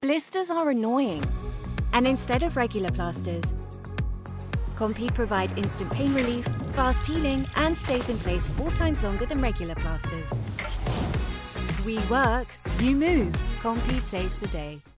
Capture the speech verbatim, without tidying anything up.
Blisters are annoying, and instead of regular plasters, Compeed provide instant pain relief, fast healing, and stays in place four times longer than regular plasters. We work, you move. Compeed saves the day.